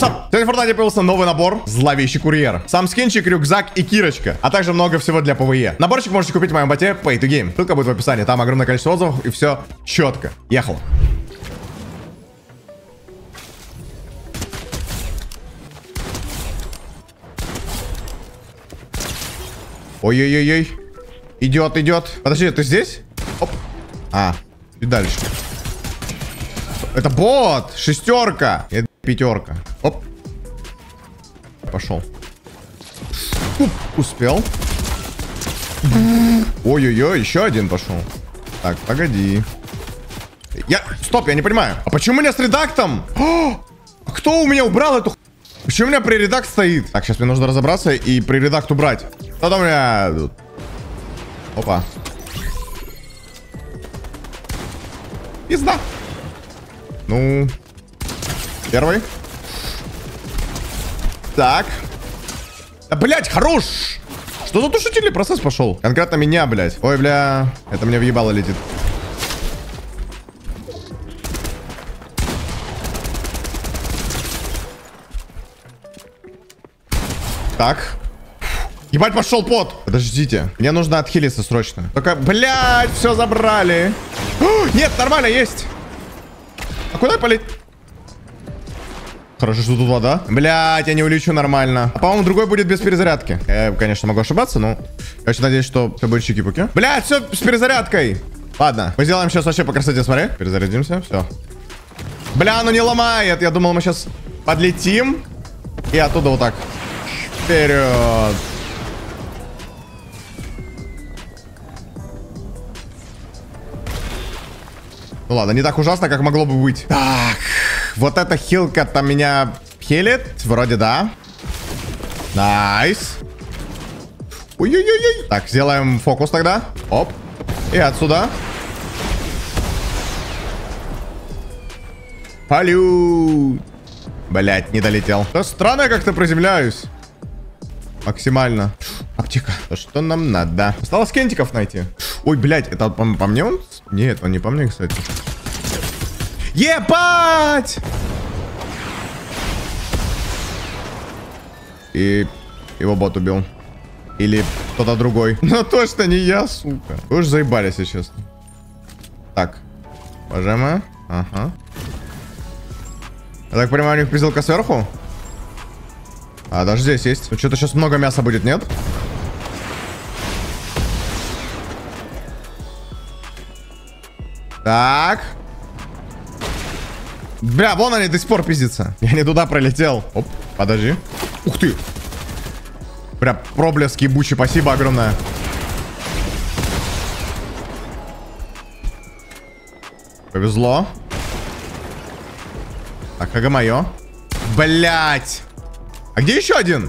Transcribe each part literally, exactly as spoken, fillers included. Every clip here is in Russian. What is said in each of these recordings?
Сегодня в Фортнайте появился новый набор «Зловещий курьер». Сам скинчик, рюкзак и кирочка, а также много всего для ПВЕ. Наборчик можете купить в моем боте Pay to Game. Ссылка будет в описании, там огромное количество отзывов и все четко. Ехал. Ой-ой-ой-ой. Идет, идет. Подожди, ты здесь? Оп. А, и дальше. Это бот! Шестерка! Это пятерка. Оп. Пошел. Уп, успел. Ой-ой-ой, еще один пошел. Так, погоди. Я... Стоп, я не понимаю. А почему у меня с редактом? О! А кто у меня убрал эту... Почему у меня при редакт стоит? Так, сейчас мне нужно разобраться и при редакт убрать. Потом у меня... Опа. Пизда. Ну... Первый. Так. Да, блять, хорош! Что за тушительный процесс пошел? Конкретно меня, блять. Ой, бля. Это мне въебало летит. Так. Ебать, пошел пот. Подождите. Мне нужно отхилиться срочно. Только, блядь, все забрали. О, нет, нормально, есть. А куда полететь? Хорошо, что тут вода. Блядь, я не улечу нормально. А, по-моему, другой будет без перезарядки. Я, конечно, могу ошибаться, но... Я очень надеюсь, что все будет чики-пуки. Блядь, все с перезарядкой. Ладно, мы сделаем сейчас вообще по красоте, смотри. Перезарядимся, все. Бля, ну не ломает. Я думал, мы сейчас подлетим. И оттуда вот так. Вперед. Ну ладно, не так ужасно, как могло бы быть. Так, вот эта хилка-то меня хилит. Вроде да. Найс. Ой-ой-ой-ой. Так, сделаем фокус тогда. Оп. И отсюда. Салют. Блять, не долетел. Да странно я как-то приземляюсь. Максимально. Аптека. То, что нам надо. Осталось кентиков найти. Ой, блядь, это по, по мне он? Нет, он не по мне, кстати. Ебать! И его бот убил. Или кто-то другой. Но точно не я, сука. Вы уж заебали, если честно. Так. Уважаемая. Ага. Я так понимаю, у них пизделка сверху? А, даже здесь есть. Ну, что-то сейчас много мяса будет, нет? Так. Бля, вон они до сих пор пиздятся. Я не туда пролетел. Оп, подожди. Ух ты. Бля, проблеск ебучий, спасибо огромное. Повезло. Так, ага, мое. Блять. А где еще один?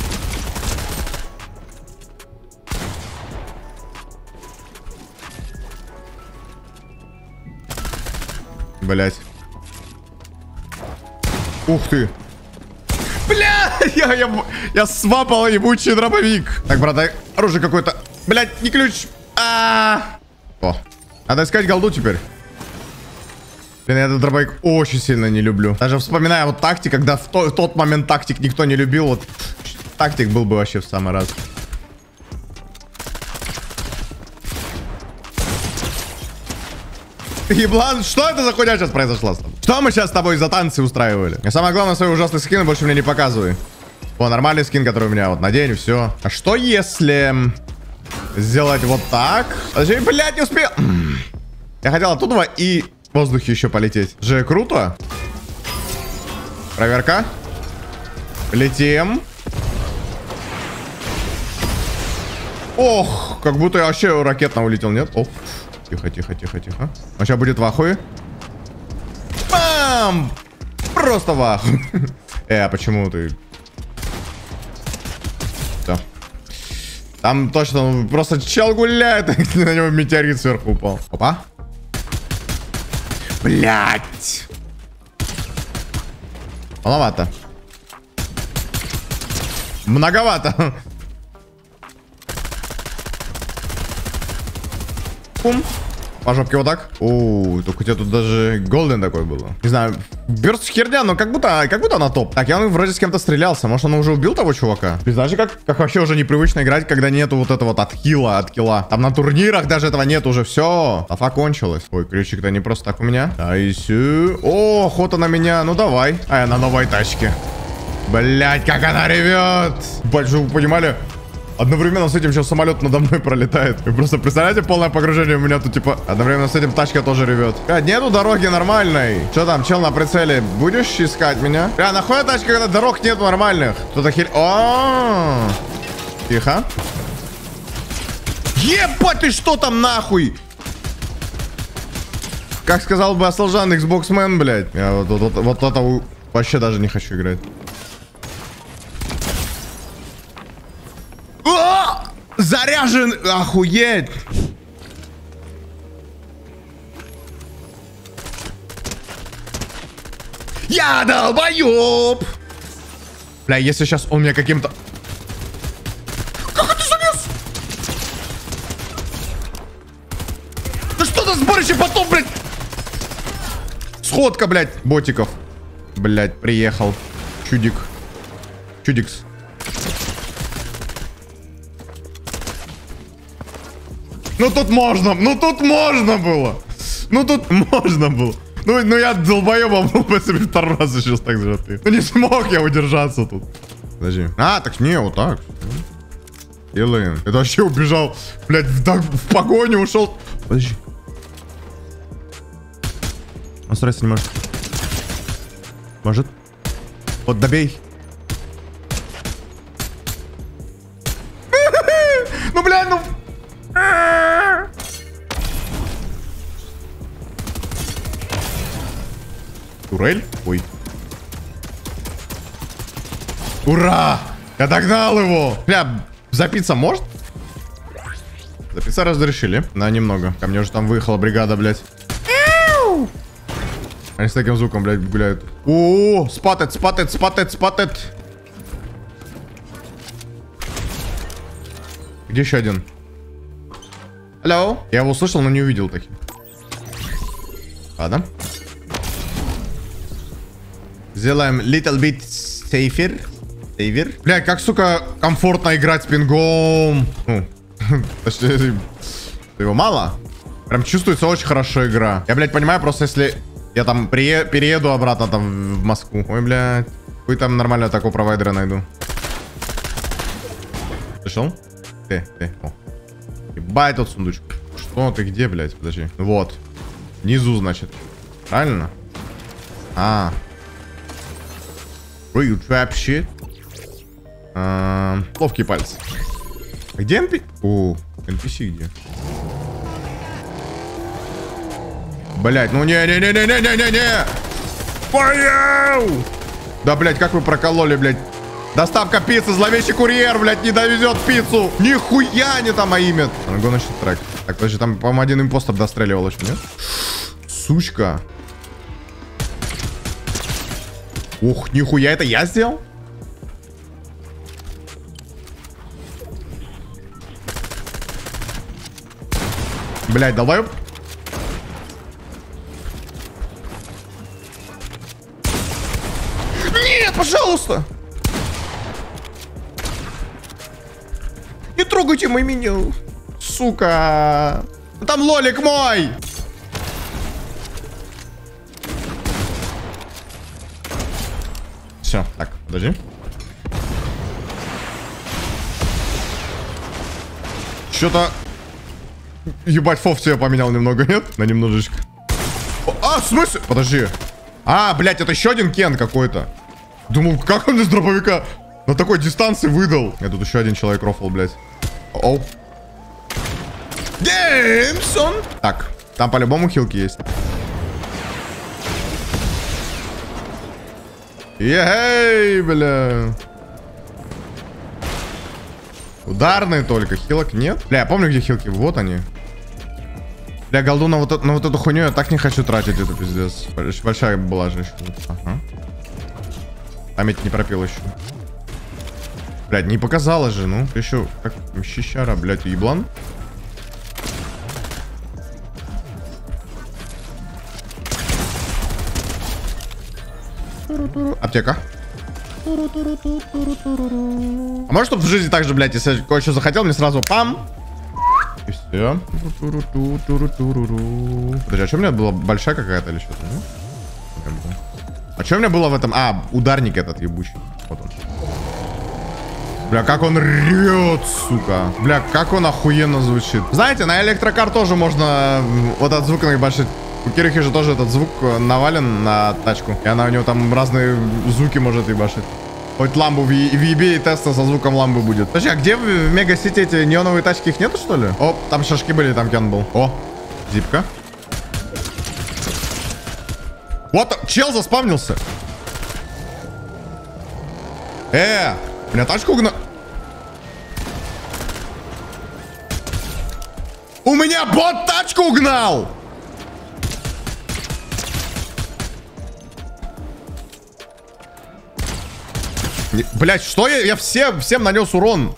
Блять. Ух ты. Бля, я, я, я свапал ебучий дробовик. Так, брат, оружие какое-то. Блять, не ключ. А -а -а. О, надо искать голду теперь. Блин, я этот дробовик очень сильно не люблю. Даже вспоминая вот тактик, когда в, то, в тот момент тактик никто не любил. Вот тактик был бы вообще в самый раз. Еблан, что это за хуйня сейчас произошла с тобой? Что мы сейчас с тобой за танцы устраивали? И самое главное, свои ужасные скины больше мне не показывай. О, нормальный скин, который у меня вот надень, все. А что если сделать вот так? Подожди, блядь, не успел. Я хотел оттуда и в воздухе еще полететь. Же круто. Проверка. Летим. Ох, как будто я вообще ракетно улетел, нет? Оп. Тихо, тихо, тихо, тихо. Он сейчас будет в ахуе. Бам! Просто в ахуе. Э, а почему ты... Все. Там точно просто чел гуляет, на него метеорит сверху упал. Опа. Блять. Маловато. Многовато. Пум. По жопке вот так. О, только у тебя тут даже голден такой было. Не знаю, Бёрст херня, но как будто, как будто она топ. Так, я он вроде с кем-то стрелялся. Может, он уже убил того чувака? Ты знаешь, как, как вообще уже непривычно играть, когда нету вот этого вот от хила, от килла. Там на турнирах даже этого нет уже. Все, тафа кончилась. Ой, ключик-то не просто так у меня. Айсю. О, охота на меня. Ну, давай. А я на новой тачке. Блять, как она ревет. Большой, вы понимали? Одновременно с этим сейчас самолет надо мной пролетает. Вы просто представляете полное погружение у меня тут, типа, одновременно с этим тачка тоже ревет. А, нету дороги нормальной. Что там, чел на прицеле? Будешь искать меня? А, нахуй тачка, когда дорог нету нормальных? Кто-то хиль... О, тихо. Ебать, ты что там нахуй? Как сказал бы Аслжан, Xbox Man, блядь. Я вот, вот, вот, вот это вообще даже не хочу играть. О! Заряжен! Охуеть! Я долбоёб! Бля, если сейчас он меня каким-то... Как это залез? Да что за сборище потом, блядь? Сходка, блядь, ботиков. Блядь, приехал. Чудик. Чудикс. Ну тут можно, ну тут можно было. Ну тут можно было. Ну, ну я долбоебом был бы себе второй раз сейчас так зажатый. Ну не смог я удержаться тут. Подожди. А, так не, вот так. Делаем. Это вообще убежал, блядь, в, в погоню ушел. Подожди. Он старается не может. Может? Вот добей. Ну, блядь, ну... Турель? Ой. Ура! Я догнал его! Бля, запиться может? Запиться разрешили. На немного. Ко мне уже там выехала бригада, блядь. Они с таким звуком, блядь, гуляют. О, спатет, спатет, спатет, спатет. Где еще один? Алло? Я его услышал, но не увидел таких. Ладно. Сделаем little bit safer. Safer. Бля, как, сука, комфортно играть с пингом. Ну, точнее, его мало. Прям чувствуется очень хорошо игра. Я, блядь, понимаю, просто если я там прие перееду обратно там в Москву. Ой, блядь. Вы там нормально такого провайдера найду. Слышал? Ты, ты. О. Ебать тот сундучок. Что ты где, блядь? Подожди. Вот. Внизу, значит. Правильно? А. You trap shit. А, ловкие пальцы. А где эн пи си? О, эн пи си где? Блять, ну не-не-не-не-не-не-не-не! Понял! Да, блять, как вы прокололи, блять. Доставка пиццы, зловещий курьер, блять, не довезет пиццу. Нихуя не там аимет. Го начнет трек. Так, подожди, там, по-моему, один импостер достреливал еще, нет? Сучка. Ух, нихуя, это я сделал? Блять, долбоёб. Нет, пожалуйста. Не трогайте мой меню. Сука. Там лолик мой. Все, так, подожди. Что-то... Ебать, фоф тебя поменял немного, нет? На немножечко. А, в смысле? Подожди. А, блядь, это еще один Кен какой-то. Думал, как он из дробовика на такой дистанции выдал? Я тут еще один человек рофл, блядь. Оу. Геймсон! Так, там по-любому хилки есть. Ей, бля. Ударные только, хилок нет. Бля, я помню, где хилки. Вот они. Бля, голду на вот, на вот эту хуйню я так не хочу тратить, это пиздец. Большая была же еще. Ага. Память не пропил еще. Блядь, не показала же, ну. Еще, как, щищара, блядь, еблан. Аптека. А может, чтобы в жизни так же, блядь, если я кое-что захотел, мне сразу пам. И все. Подожди, а что у меня была большая какая-то или что-то? А что у меня было в этом? А, ударник этот ебучий. Вот он. Бля, как он рет, сука. Бля, как он охуенно звучит. Знаете, на электрокар тоже можно вот этот звук наебашить. У Кирихи же тоже этот звук навален на тачку. И она у него там разные звуки может ебашить. Хоть ламбу в ебе и теста со звуком ламбы будет. Подожди, а где в Мега-Сити эти неоновые тачки? Их нету, что ли? О, там шашки были, там Кен был. О, зипка. Вот, чел заспавнился. Э, меня тачку угнал. У меня бот тачку угнал. Блять, что я? Я всем, всем нанес урон.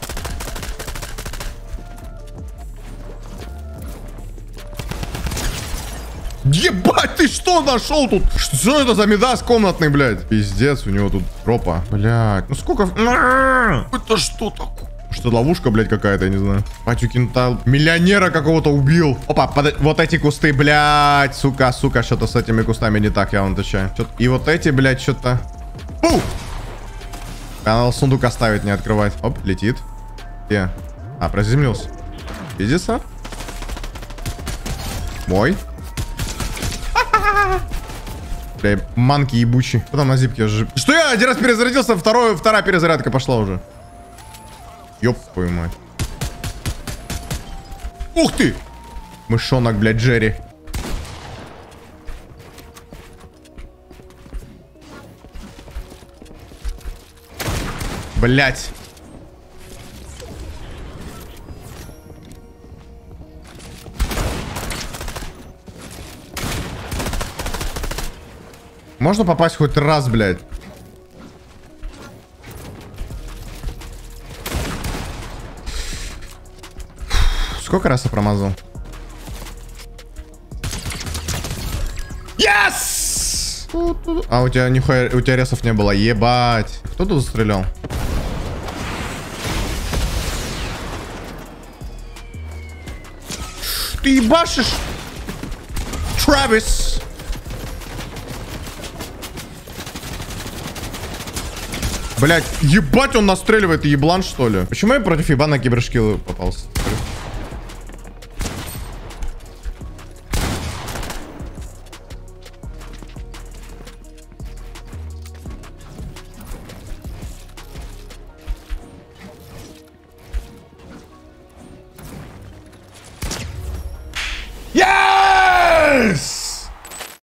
Ебать, ты что нашел тут? Что это за медас комнатный, блядь? Пиздец, у него тут тропа. Блядь, ну сколько... Это что такое? Что, ловушка, блядь, какая-то, я не знаю. Патюкин миллионера какого-то убил. Опа, под... вот эти кусты, блядь. Сука, сука, что-то с этими кустами не так, я вам отвечаю. И вот эти, блядь, что-то... Фу! Надо сундук оставить, не открывать. Оп, летит. Где? А, приземлился. Видится? Мой. Бля, манки ебучий. Что там на зипке? Что я один раз перезарядился, второй, вторая перезарядка пошла уже. Ёб твою мать. Ух ты! Мышонок, блядь, Джерри. Блять. Можно попасть хоть раз, блядь. Сколько раз я промазал? Yes! А у тебя нихуя, у тебя ресов не было, ебать. Кто тут стрелял? Ты ебашишь? Трэвис. Блять, ебать, он настреливает, еблан, что ли? Почему я против ебана кибершкилла попался?